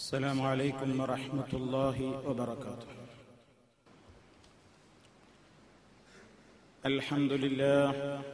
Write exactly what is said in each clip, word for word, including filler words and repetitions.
السلام عليكم ورحمة الله وبركاته. الحمد لله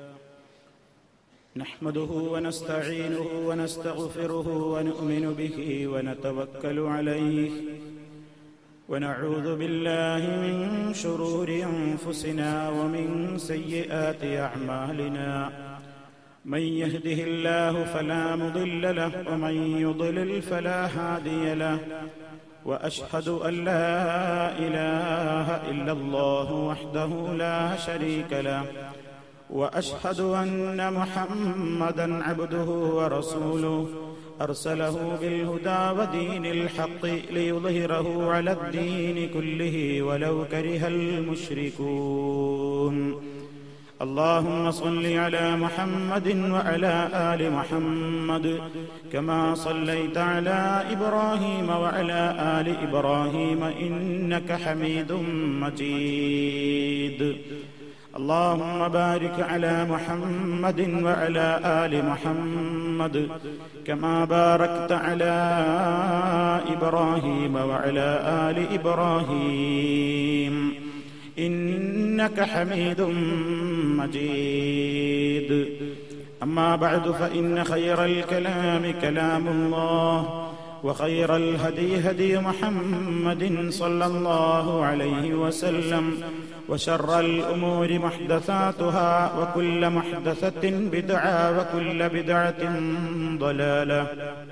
نحمده ونستعينه ونستغفره ونؤمن به ونتوكل عليه ونعوذ بالله من شرور أنفسنا ومن سيئات أعمالنا. من يهده الله فلا مضل له ومن يضلل فلا هادي له. وأشهد أن لا إله إلا الله وحده لا شريك له. وأشهد أن محمدا عبده ورسوله أرسله بالهدى ودين الحق ليظهره على الدين كله ولو كره المشركون. اللهم صل على محمد وعلى آل محمد كما صليت على إبراهيم وعلى آل إبراهيم إنك حميد مجيد. اللهم بارك على محمد وعلى آل محمد كما باركت على إبراهيم وعلى آل إبراهيم إنك حميد مجيد. أما بعد فإن خير الكلام كلام الله وخير الهدي هدي محمد صلى الله عليه وسلم وشر الأمور محدثاتها وكل محدثة بدعة وكل بدعة ضلالة.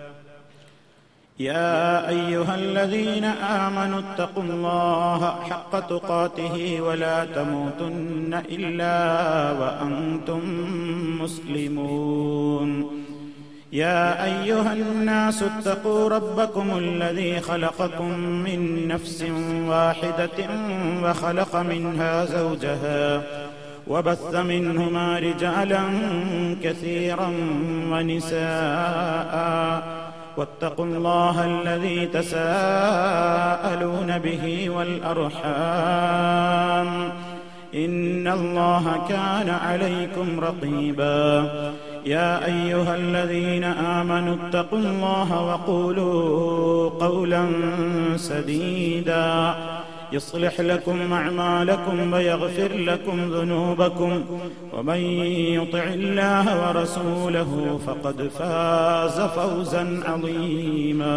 يا أيها الذين آمنوا اتقوا الله حق تقاته ولا تموتن إلا وأنتم مسلمون. يا أيها الناس اتقوا ربكم الذي خلقكم من نفس واحدة وخلق منها زوجها وبث منهما رجالا كثيرا ونساء واتقوا الله الذي تساءلون به والأرحام إن الله كان عليكم رقيبا. يا أيها الذين آمنوا اتقوا الله وقولوا قولا سديدا يصلح لكم أعمالكم ويغفر لكم ذنوبكم ومن يطع الله ورسوله فقد فاز فوزا عظيما.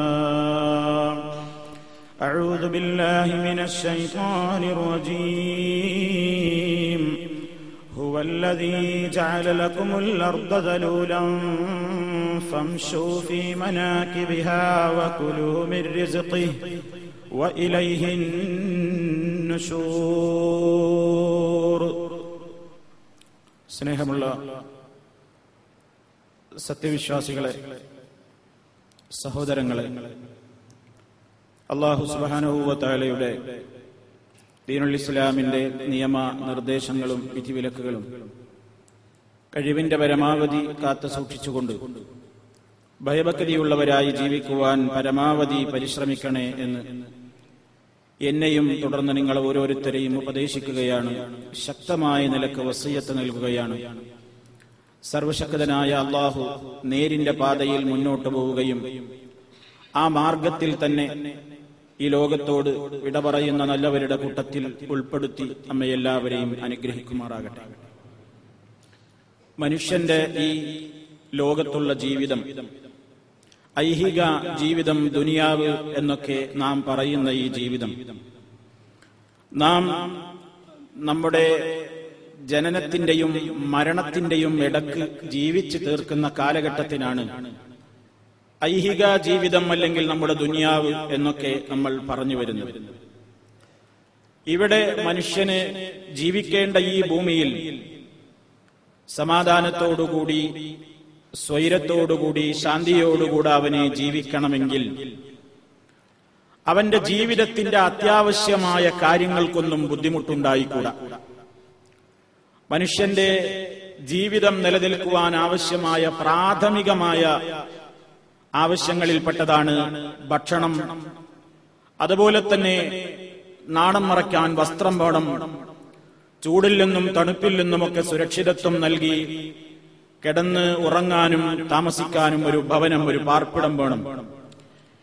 أعوذ بالله من الشيطان الرجيم. هو الذي جعل لكم الأرض ذلولا فامشوا في مناكبها وكلوا من رزقه وإليه النشور. സ്നേഹമുള്ള സത്യവിശ്വാസികളെ, സഹോദരങ്ങളെ, അല്ലാഹു സുബ്ഹാനഹു വ തആലയുടെ ദീനുൽ ഇസ്ലാമിന്റെ നിയമ നിർദ്ദേശങ്ങളും വിധിവിലക്കുകളും കഴിവിന്റെ പരമാവധി കാത്തു സൂക്ഷിച്ചുകൊണ്ട് ഭയഭക്തിയുള്ളവരായി ജീവിക്കുവാൻ പരമാവധി പരിശ്രമിക്കണേ എന്ന് എന്നെയും തുടർന്ന് നിങ്ങൾ ഓരോരുത്തരെയും ഉപദേശിക്കുകയാണ്, ശക്തമായ നിലക്ക് വസിയ്യത്ത് നൽകുകയാണ്. സർവശക്തനായ അല്ലാഹു നേരിന്റെ പാതയിൽ മുന്നോട്ടു പോവുകയും ആ മാർഗത്തിൽ തന്നെ ഈ ലോകത്തോട് വിട പറയുന്ന നല്ലവരുടെ കൂട്ടത്തിൽ ഉൾപ്പെടുത്തി നമ്മയെല്ലാവരെയും അനുഗ്രഹിക്കുമാറാകട്ടെ. മനുഷ്യന്റെ ഈ ലോകത്തുള്ള ജീവിതം, ഐഹിക ജീവിതം, ദുനിയാവ് എന്നൊക്കെ നാം പറയുന്ന ഈ ജീവിതം, നാം നമ്മുടെ ജനനത്തിന്റെയും മരണത്തിന്റെയും ഇടക്ക് ജീവിച്ചു തീർക്കുന്ന കാലഘട്ടത്തിനാണ് ഐഹിക ജീവിതം അല്ലെങ്കിൽ നമ്മുടെ ദുനിയാവ് എന്നൊക്കെ നമ്മൾ പറഞ്ഞു വരുന്നത്. ഇവിടെ മനുഷ്യന് ജീവിക്കേണ്ട ഈ ഭൂമിയിൽ സമാധാനത്തോടുകൂടി, സ്വൈരത്തോടുകൂടി, ശാന്തിയോടുകൂടി അവനെ ജീവിക്കണമെങ്കിൽ അവന്റെ ജീവിതത്തിന്റെ അത്യാവശ്യമായ കാര്യങ്ങൾക്കൊന്നും ബുദ്ധിമുട്ടുണ്ടായിക്കൂടാ. മനുഷ്യന്റെ ജീവിതം നിലനിൽക്കുവാൻ ആവശ്യമായ പ്രാഥമികമായ ആവശ്യങ്ങളിൽപ്പെട്ടതാണ് ഭക്ഷണം. അതുപോലെ തന്നെ നാണം മറയ്ക്കാൻ വസ്ത്രം വേണം. ചൂടിൽ നിന്നും തണുപ്പിൽ നിന്നുമൊക്കെ സുരക്ഷിതത്വം നൽകി കിടന്ന് ഉറങ്ങാനും താമസിക്കാനും ഒരു ഭവനം, ഒരു പാർപ്പിടം വേണം.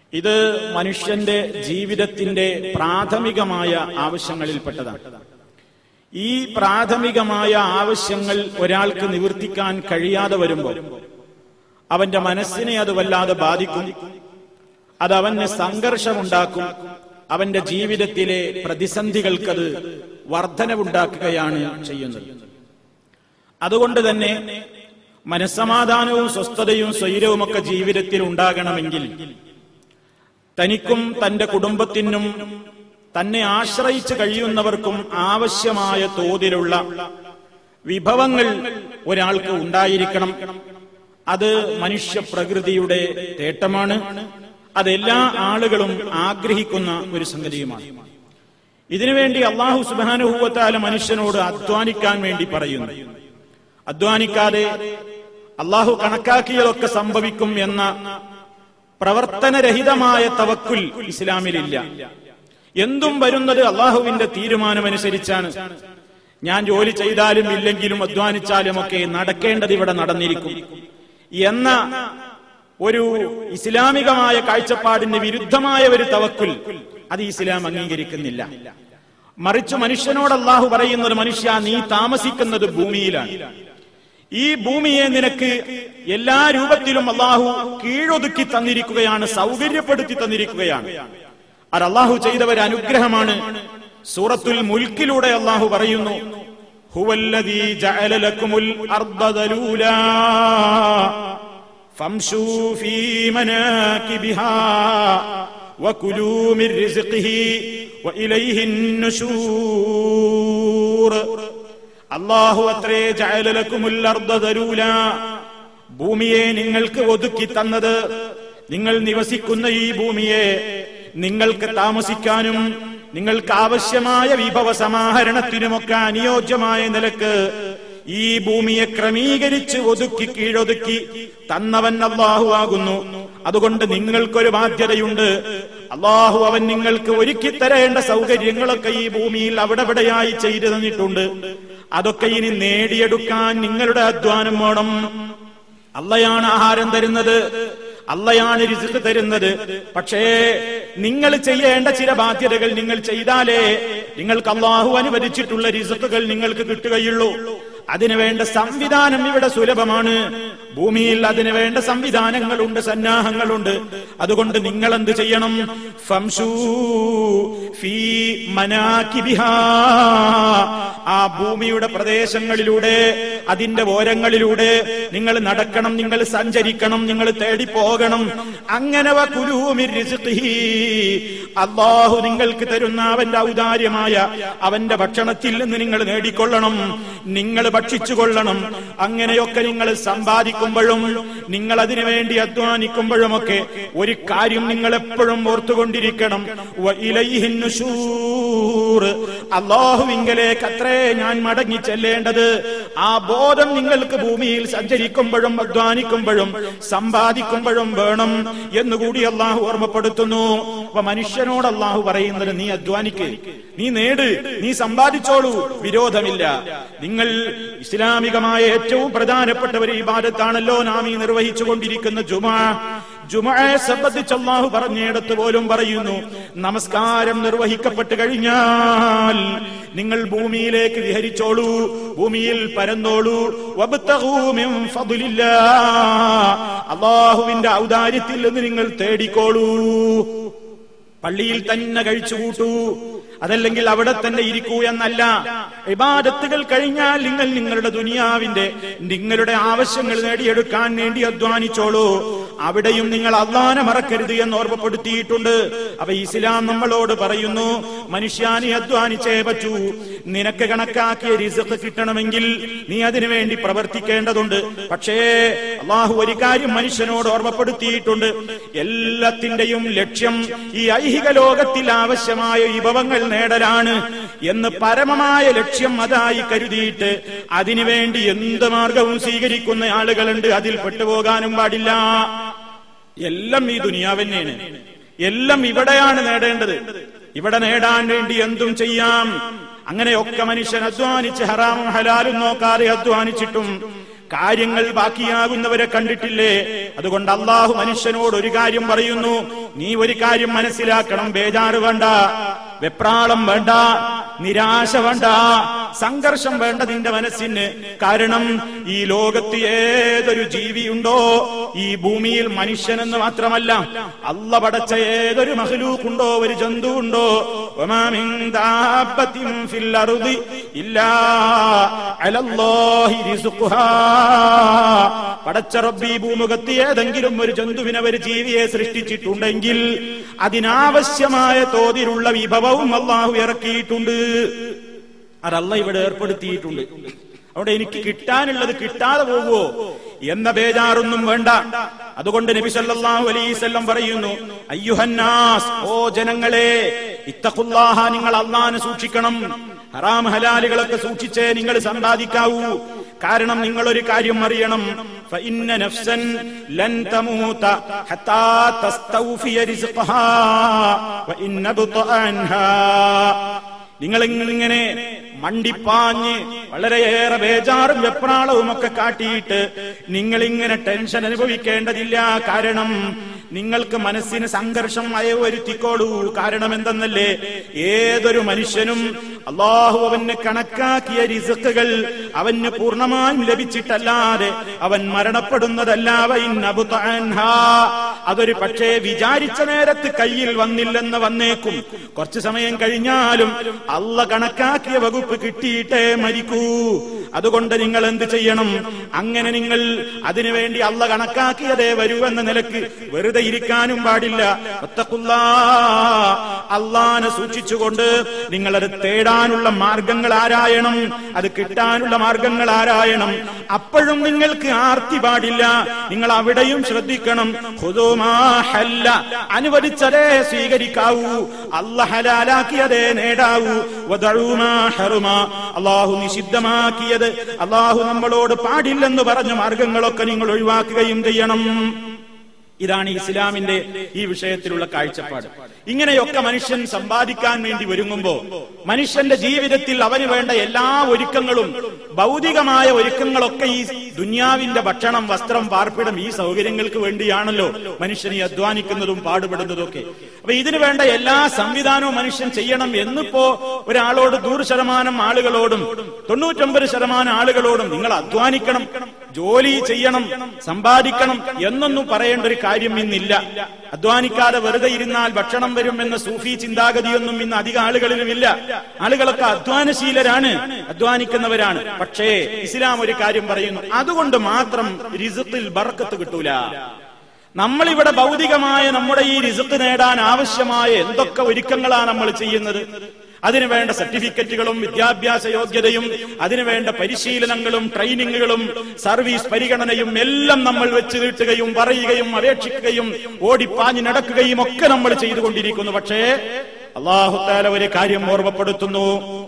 ഇത് മനുഷ്യന്റെ ജീവിതത്തിന്റെ പ്രാഥമികമായ ആവശ്യങ്ങളിൽപ്പെട്ടതാണ്. ഈ പ്രാഥമികമായ ആവശ്യങ്ങൾ ഒരാൾക്ക് നിവർത്തിക്കാൻ കഴിയാതെ വരുമ്പോൾ അവന്റെ മനസ്സിനെ അത് വല്ലാതെ ബാധിക്കും. അത് അവന് സംഘർഷമുണ്ടാക്കും. അവന്റെ ജീവിതത്തിലെ പ്രതിസന്ധികൾക്കത് വർധനവുണ്ടാക്കുകയാണ് ചെയ്യുന്നത്. അതുകൊണ്ട് തന്നെ മനസ്സമാധാനവും സ്വസ്ഥതയും സ്വൈരവുമൊക്കെ ജീവിതത്തിൽ ഉണ്ടാകണമെങ്കിൽ തനിക്കും തന്റെ കുടുംബത്തിനും തന്നെ ആശ്രയിച്ച് കഴിയുന്നവർക്കും ആവശ്യമായ തോതിലുള്ള വിഭവങ്ങൾ ഒരാൾക്ക് ഉണ്ടായിരിക്കണം. അത് മനുഷ്യ പ്രകൃതിയുടെ തേട്ടമാണ്. അതെല്ലാ ആളുകളും ആഗ്രഹിക്കുന്ന ഒരു സംഗതിയുമാണ്. ഇതിനുവേണ്ടി അല്ലാഹു സുബ്ഹാനഹു വ തആല മനുഷ്യനോട് അധ്വാനിക്കാൻ വേണ്ടി പറയുന്നു. അധ്വാനിക്കാതെ അല്ലാഹു കണക്കാക്കിയതൊക്കെ സംഭവിക്കും എന്ന പ്രവർത്തനരഹിതമായ തവക്കുൽ ഇസ്ലാമിലില്ല. എന്തും വരുന്നത് അള്ളാഹുവിന്റെ തീരുമാനമനുസരിച്ചാണ്. ഞാൻ ജോലി ചെയ്താലും ഇല്ലെങ്കിലും അധ്വാനിച്ചാലും ഒക്കെ നടക്കേണ്ടത് ഇവിടെ നടന്നിരിക്കും എന്ന ഒരു ഇസ്ലാമികമായ കാഴ്ചപ്പാടിന് വിരുദ്ധമായ ഒരു തവക്കുൽ അത് ഇസ്ലാം അംഗീകരിക്കുന്നില്ല. മറിച്ച് മനുഷ്യനോട് അള്ളാഹു പറയുന്നത്, മനുഷ്യ, നീ താമസിക്കുന്നത് ഭൂമിയിലാണ്. ഈ ഭൂമിയെ നിനക്ക് എല്ലാ രൂപത്തിലും അള്ളാഹു കീഴൊതുക്കി തന്നിരിക്കുകയാണ്, സൗകര്യപ്പെടുത്തി തന്നിരിക്കുകയാണ്. അത് അള്ളാഹു ചെയ്ത ഒരു അനുഗ്രഹമാണ്. സൂറത്തുൽ മുൽക്കിലൂടെ അള്ളാഹു പറയുന്നു, ഹുവല്ലദീ ജഅല ലക്കുമുൽ അർദ ദലൂലാ ഫംശൂ ഫീ മനാകിബിഹാ വകുലൂ മിർ റിസ്ഖിഹി വഇലൈഹിൻ നുശൂർ. അല്ലാഹു അത്രേ ജഅല ലക്കുമുൽ അർദ ദലൂലാ, ഭൂമിയെ നിങ്ങൾക്ക് ഒതുക്കി തന്നത്. നിങ്ങൾ നിവസിക്കുന്ന ഈ ഭൂമിയെ നിങ്ങൾക്ക് താമസിക്കാനും നിങ്ങൾക്ക് ആവശ്യമായ വിഭവ സമാഹരണത്തിനുമൊക്കെ അനുയോജ്യമായ നിലക്ക് ഈ ഭൂമിയെ ക്രമീകരിച്ച് ഒതുക്കി കീഴൊതുക്കി തന്നവൻ അല്ലാഹു ആകുന്നു. അതുകൊണ്ട് നിങ്ങൾക്കൊരു ബാധ്യതയുണ്ട്. അല്ലാഹു അവൻ നിങ്ങൾക്ക് ഒരുക്കി തരേണ്ട സൗകര്യങ്ങളൊക്കെ ഈ ഭൂമിയിൽ അവിടെവിടെയായി ചെയ്തു തന്നിട്ടുണ്ട്. അതൊക്കെ ഇനി നേടിയെടുക്കാൻ നിങ്ങളുടെ അധ്വാനം വേണം. അള്ളയാണ് ആഹാരം തരുന്നത്, അള്ളയാണ് റിസ്ക് തരുന്നത്. പക്ഷേ നിങ്ങൾ ചെയ്യേണ്ട ചില ബാധ്യതകൾ നിങ്ങൾ ചെയ്താലേ നിങ്ങൾക്ക് അല്ലാഹു അനുവദിച്ചിട്ടുള്ള റിസ്കുകൾ നിങ്ങൾക്ക് കിട്ടുകയുള്ളൂ. അതിനുവേണ്ട സംവിധാനം ഇവിടെ സുലഭമാണ്. ഭൂമിയിൽ അതിനു വേണ്ട സംവിധാനങ്ങളുണ്ട്, സന്നാഹങ്ങളുണ്ട്. അതുകൊണ്ട് നിങ്ങൾ എന്ത് ചെയ്യണം? ഫംശൂ ഫീ മനാകിബിഹാ, ആ ഭൂമിയുടെ പ്രദേശങ്ങളിലൂടെ, അതിന്റെ ഓരങ്ങളിലൂടെ നിങ്ങൾ നടക്കണം, നിങ്ങൾ സഞ്ചരിക്കണം, നിങ്ങൾ തേടിപ്പോകണം. അങ്ങനെ വകുലൂ മിർ റിസ്ഖിഹി, അല്ലാഹു നിങ്ങൾക്ക് തരുന്ന അവന്റെ ഔദാര്യമായ അവന്റെ ഭക്ഷണത്തിൽ നിന്ന് നിങ്ങൾ നേടിക്കൊള്ളണം, നിങ്ങൾ ഭക്ഷിച്ചുകൊള്ളണം. അങ്ങനെയൊക്കെ നിങ്ങൾ സമ്പാദിക്കുമ്പോഴും നിങ്ങൾ അതിനു വേണ്ടി അധ്വാനിക്കുമ്പോഴുമൊക്കെ ഒരു കാര്യം നിങ്ങൾ എപ്പോഴും ഓർത്തുകൊണ്ടിരിക്കണം, വഇലൈഹിൻ നുശൂർ, അല്ലാഹുവിങ്കലേക്ക് അത്രേ ഞാൻ മടങ്ങി ചെല്ലേണ്ടത്. ആ ബോധം നിങ്ങൾക്ക് ഭൂമിയിൽ സഞ്ചരിക്കുമ്പോഴും അധ്വാനിക്കുമ്പോഴും സമ്പാദിക്കുമ്പോഴും വേണം എന്നുകൂടി അള്ളാഹു ഓർമ്മപ്പെടുത്തുന്നു. അപ്പൊ മനുഷ്യനോട് അള്ളാഹു പറയുന്നത്, നീ അധ്വാനിക്ക്, നീ നേട്, നീ സമ്പാദിച്ചോളൂ, വിരോധമില്ല. നിങ്ങൾ ഇസ്ലാമികമായ ഏറ്റവും പ്രധാനപ്പെട്ട ഒരു ഇബാദത്താണല്ലോ നാം ഈ നിർവഹിച്ചു കൊണ്ടിരിക്കുന്ന ജുമുഅ. ജുമുഅയെ സംബന്ധിച്ച് അല്ലാഹു പറഞ്ഞിടത്ത് പോലും പറയുന്നു, നമസ്കാരം നിർവഹിക്കപ്പെട്ട് കഴിഞ്ഞാൽ നിങ്ങൾ ഭൂമിയിലേക്ക് വിഹരിച്ചോളൂ, ഭൂമിയിൽ പരന്നോളൂ. വബ്തഗൂ മിൻ ഫദ്ലില്ലാഹ്, അല്ലാഹുവിന്റെ ഔദാര്യത്തിൽ നിന്ന് നിങ്ങൾ തേടിക്കോളൂ. പള്ളിയിൽ തന്നെ കഴിച്ചുകൂട്ടൂ, അതല്ലെങ്കിൽ അവിടെ തന്നെ ഇരിക്കൂ എന്നല്ല. ഇബാദത്തുകൾ കഴിഞ്ഞാൽ നിങ്ങൾ നിങ്ങളുടെ ദുനിയാവിന്റെ നിങ്ങളുടെ ആവശ്യങ്ങൾ നേടിയെടുക്കാൻ വേണ്ടി അധ്വാനിച്ചോളൂ. അവിടെയും നിങ്ങൾ അല്ലാഹനെ മറക്കരുത് എന്ന് ഓർമ്മപ്പെടുത്തിയിട്ടുണ്ട്. അപ്പൊ ഇസ്ലാം നമ്മളോട് പറയുന്നു, മനുഷ്യ നീ അധ്വാനിച്ചേ പറ്റൂ. നിനക്ക് കണക്കാക്കിയ റിസ്ക് കിട്ടണമെങ്കിൽ നീ അതിനു വേണ്ടി പ്രവർത്തിക്കേണ്ടതുണ്ട്. പക്ഷേ അല്ലാഹു ഒരു കാര്യം മനുഷ്യനോട് ഓർമ്മപ്പെടുത്തിയിട്ടുണ്ട്, എല്ലാത്തിന്റെയും ലക്ഷ്യം ഈ ഐഹിക ലോകത്തിൽ ആവശ്യമായ വിഭവങ്ങൾ നേടലാണ് എന്ന് പരമമായ ലക്ഷ്യം അതായി കരുതിയിട്ട് അതിനുവേണ്ടി എന്ത് മാർഗവും സ്വീകരിക്കുന്ന ആളുകളുണ്ട്. അതിൽ പെട്ടുപോകാനും പാടില്ല. എല്ലാം ഈ ദുനിയാവന്നെയാണ്, എല്ലാം ഇവിടെയാണ് നേടേണ്ടത്. ഇവിടെ നേടാൻ വേണ്ടി എന്തും ചെയ്യാം. അങ്ങനെയൊക്കെ മനുഷ്യൻ അധ്വാനിച്ച് ഹറാമും ഹലാലും നോക്കാതെ അധ്വാനിച്ചിട്ടും കാര്യങ്ങൾ ബാക്കിയാകുന്നവരെ കണ്ടിട്ടില്ലേ? അതുകൊണ്ട് അള്ളാഹു മനുഷ്യനോട് ഒരു കാര്യം പറയുന്നു, നീ ഒരു കാര്യം മനസ്സിലാക്കണം, ബേജാറ് വേണ്ട, വെപ്രാളം വേണ്ട, നിരാശ വേണ്ട, സംഘർഷം വേണ്ട നിന്റെ മനസ്സിന്. കാരണം ഈ ലോകത്ത് ഏതൊരു ജീവിയുണ്ടോ, ഈ ഭൂമിയിൽ മനുഷ്യനെന്ന് മാത്രമല്ല അള്ള പടച്ച ഏതൊരു മഖ്ലൂഖുണ്ടോ, ഒരു ജന്തു ഉണ്ടോ, വമാ മിൻ ദാബത്തിൻ ഫിൽ അർദി ഇല്ലാ അലല്ലാഹി റിസ്ഖുഹാ, പടച്ച റബ്ബി ഭൂമുഖത്ത് ഏതെങ്കിലും ഒരു ജന്തുവിനെ, ഒരു ജീവിയെ സൃഷ്ടിച്ചിട്ടുണ്ടെങ്കിൽ അതിനാവശ്യമായ തോതിലുള്ള വിഭവവും അള്ളാഹു ഇറക്കിയിട്ടുണ്ട്. അതല്ല ഇവിടെ ഏർപ്പെടുത്തിയിട്ടുണ്ട്. അവിടെ എനിക്ക് കിട്ടാനുള്ളത് കിട്ടാതെ പോകുമോ എന്ന ബേജാറൊന്നും വേണ്ട. അതുകൊണ്ട് നബി സല്ലല്ലാഹു അലൈഹി വസല്ലം പറയുന്നു, അയ്യുഹന്നാസ്, ഓ ജനങ്ങളെ, ഇത്തഖുല്ലാഹ, നിങ്ങൾ അല്ലാഹനെ സൂക്ഷിക്കണം. ഹറാം ഹലാലുകളൊക്കെ സൂക്ഷിച്ചേ നിങ്ങൾ സമ്പാദിക്കാവൂ. കാരണം നിങ്ങൾ ഒരു കാര്യം അറിയണം, ഫഇന്ന നഫ്സൻ ലൻ തമൂത ഹത്താ തസ്തൗഫിയ റിസ്ഖഹാ വഇന്ന ബുതഅൻഹാ. നിങ്ങൾ ഇങ്ങനെ മണ്ടിപ്പാഞ്ഞ് വളരെയേറെ ബേജാറും വെപ്രാളവും ഒക്കെ കാട്ടിയിട്ട് നിങ്ങളിങ്ങനെ ടെൻഷൻ അനുഭവിക്കേണ്ടതില്ല. കാരണം നിങ്ങൾക്ക് മനസ്സിന് സംഘർഷം അയവരുത്തിക്കോളൂ. കാരണം എന്തെന്നല്ലേ, ഏതൊരു മനുഷ്യനും അള്ളാഹു അവന് കണക്കാക്കിയ റിസ്ഖുകൾ അവന് പൂർണ്ണമായും ലഭിച്ചിട്ടല്ലാതെ അവൻ മരണപ്പെടുന്നതല്ല. അതൊരു പക്ഷേ വിചാരിച്ച നേരത്ത് കയ്യിൽ വന്നില്ലെന്ന് വന്നേക്കും. കുറച്ചു സമയം കഴിഞ്ഞാലും അള്ള കണക്കാക്കിയ വകുപ്പ് കിട്ടിയിട്ടേ മരിക്കൂ. അതുകൊണ്ട് നിങ്ങൾ എന്ത് ചെയ്യണം? അങ്ങനെ നിങ്ങൾ അതിനുവേണ്ടി അള്ള കണക്കാക്കിയതേ വരൂ എന്ന നിലക്ക് വെറുതെ ഇരിക്കാനും പാടില്ല. അള്ളാനെ സൂക്ഷിച്ചുകൊണ്ട് നിങ്ങളത് തേടാനുള്ള മാർഗങ്ങൾ ആരായണം, അത് കിട്ടാനുള്ള മാർഗങ്ങൾ ആരായണം. അപ്പോഴും നിങ്ങൾക്ക് ആർത്തി പാടില്ല. നിങ്ങൾ അവിടെയും ശ്രദ്ധിക്കണം. അനുവദിച്ചതേ സ്വീകരിക്കാവൂ, അള്ള ഹലാലാക്കിയതേ നേടാവൂ. അള്ളാഹു നിഷിദ്ധമാക്കിയത്, അള്ളാഹു നമ്മളോട് പാടില്ലെന്ന് പറഞ്ഞ മാർഗങ്ങളൊക്കെ നിങ്ങൾ ഒഴിവാക്കുകയും ചെയ്യണം. ഇതാണ് ഇസ്ലാമിന്റെ ഈ വിഷയത്തിലുള്ള കാഴ്ചപ്പാട്. ഇങ്ങനെയൊക്കെ മനുഷ്യൻ സമ്പാദിക്കാൻ വേണ്ടി ഒരുങ്ങുമ്പോ മനുഷ്യന്റെ ജീവിതത്തിൽ അവന് വേണ്ട എല്ലാ ഒരുക്കങ്ങളും, ഭൗതികമായ ഒരുക്കങ്ങളൊക്കെ ഈ ദുനിയാവിന്റെ ഭക്ഷണം, വസ്ത്രം, പാർപ്പിടം, ഈ സൗകര്യങ്ങൾക്ക് വേണ്ടിയാണല്ലോ മനുഷ്യൻ ഈ അധ്വാനിക്കുന്നതും പാടുപെടുന്നതും ഒക്കെ. അപ്പൊ ഇതിനു വേണ്ട എല്ലാ സംവിധാനവും മനുഷ്യൻ ചെയ്യണം എന്നിപ്പോ ഒരാളോട് നൂറ് ശതമാനം ആളുകളോടും തൊണ്ണൂറ്റൊമ്പത് ശതമാനം ആളുകളോടും നിങ്ങൾ അധ്വാനിക്കണം, ജോലി ചെയ്യണം, സമ്പാദിക്കണം എന്നൊന്നും പറയേണ്ട ഒരു കാര്യം ഇന്നില്ല. അധ്വാനിക്കാതെ വെറുതെ ഇരുന്നാൽ ഭക്ഷണം വരും എന്ന സൂഫി ചിന്താഗതിയൊന്നും ഇന്ന് അധിക ആളുകളിലുമില്ല. ആളുകളൊക്കെ അധ്വാനശീലരാണ്, അധ്വാനിക്കുന്നവരാണ്. പക്ഷേ ഇസ്ലാം ഒരു കാര്യം പറയുന്നു, അതുകൊണ്ട് മാത്രം റിസ്ഖിൽ ബർക്കത്ത് കിട്ടൂല. നമ്മളിവിടെ ഭൗതികമായ നമ്മുടെ ഈ റിസ്ഖ് നേടാൻ ആവശ്യമായ എന്തൊക്കെ ഒരുക്കങ്ങളാണ് നമ്മൾ ചെയ്യുന്നത്. അതിനുവേണ്ട സർട്ടിഫിക്കറ്റുകളും വിദ്യാഭ്യാസ യോഗ്യതയും അതിനുവേണ്ട പരിശീലനങ്ങളും ട്രെയിനിങ്ങുകളും സർവീസ് പരിഗണനയും എല്ലാം നമ്മൾ വെച്ച് നീട്ടുകയും പറയുകയും അപേക്ഷിക്കുകയും ഓടിപ്പാഞ്ഞ് നടക്കുകയും ഒക്കെ നമ്മൾ ചെയ്തുകൊണ്ടിരിക്കുന്നു. പക്ഷേ അല്ലാഹു തആല ഒരു കാര്യം ഓർമ്മപ്പെടുത്തുന്നു,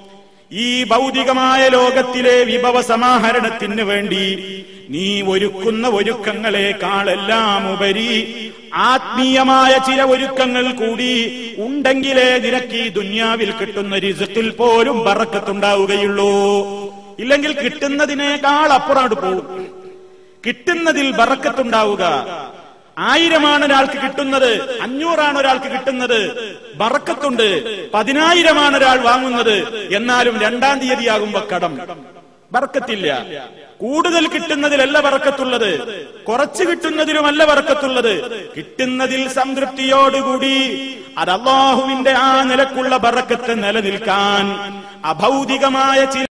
ഈ ഭൗതികമായ ലോകത്തിലെ വിഭവ സമാഹരണത്തിന് വേണ്ടി നീ ഒരുക്കുന്ന ഒരുക്കങ്ങളെക്കാളെല്ലാം ഉപരി ആത്മീയമായ ചില ഒരുക്കങ്ങൾ കൂടി ഉണ്ടെങ്കിലേ നിനക്ക് ഈ ദുനിയാവിൽ കിട്ടുന്ന റിസ്ഖിൽ പോലും ബറക്കത്തുണ്ടാവുകയുള്ളൂ. ഇല്ലെങ്കിൽ കിട്ടുന്നതിനേക്കാൾ അപ്പുറം പോകും. കിട്ടുന്നതിൽ ബറക്കത്തുണ്ടാവുക. ആയിരമാണ് ഒരാൾക്ക് കിട്ടുന്നത്, അഞ്ഞൂറാണ് ഒരാൾക്ക് കിട്ടുന്നത്, ബറക്കത്തുണ്ട്. പതിനായിരമാണ് ഒരാൾ വാങ്ങുന്നത്, എന്നാലും രണ്ടാം തീയതിയാകുമ്പോ കടം, ബറക്കത്തില്ല. കൂടുതൽ കിട്ടുന്നതിലല്ല ബറക്കത്തുള്ളത്, കുറച്ച് കിട്ടുന്നതിലുമല്ല ബറക്കത്തുള്ളത്. കിട്ടുന്നതിൽ സംതൃപ്തിയോടുകൂടി അത് അല്ലാഹുവിന്റെ ആ നിലക്കുള്ള ബറക്കത്ത് നിലനിൽക്കാൻ അഭൗതികമായ